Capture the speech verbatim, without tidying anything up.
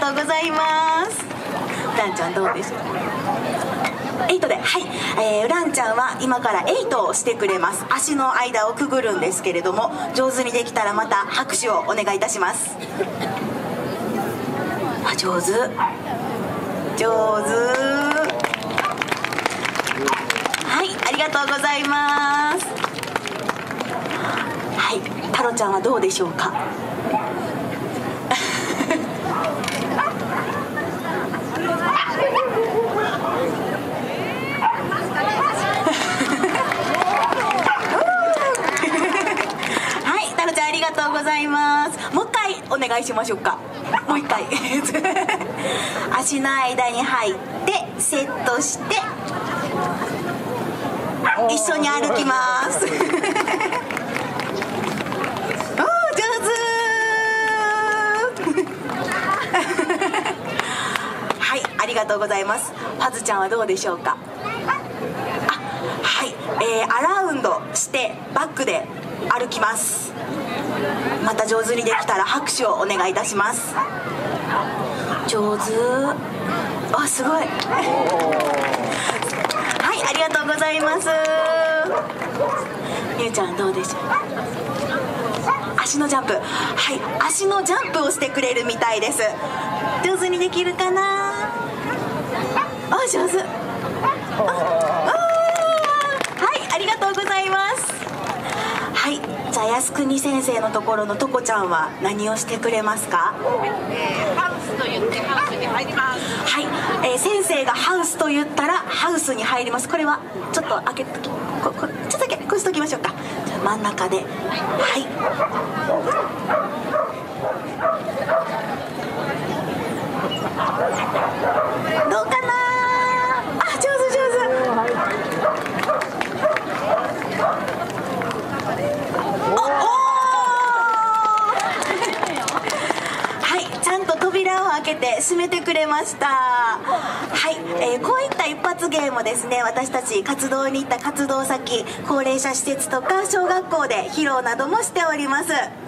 とうございます。ランちゃんどうでしょう。エイトで、はい、えー、ランちゃんは今からエイトをしてくれます。足の間をくぐるんですけれども、上手にできたらまた拍手をお願いいたします。あ、上手上手。はい、ありがとうございます。はい、タロちゃんはどうでしょうか。ありがとうございます。もう一回お願いしましょうか。もう一回足の間に入ってセットして一緒に歩きますおー、上手はい、ありがとうございます。パズちゃんはどうでしょうか。あ、はい、えー、アラウンドしてバックで歩きます。また上手にできたら拍手をお願いいたします。上手。あ、すごいはい、ありがとうございます。ゆうちゃんどうでしょう。足のジャンプ、はい、足のジャンプをしてくれるみたいです。上手にできるかな。あ、上手。ああ、はい、ありがとうございます。はい、じゃあ靖国先生のところのとこちゃんは何をしてくれますか。 えー、ハウスと言ってハウスに入ります。 はい、えー、先生がハウスと言ったらハウスに入ります。これはちょっと開けとき、ここちょっとだけこうしときましょうか。じゃあ真ん中で、はい、どうかな。あ、上手上手。扉を開けて閉めてくれました。はい、えー、こういった一発芸もですね、私たち活動に行った活動先、高齢者施設とか小学校で披露などもしております。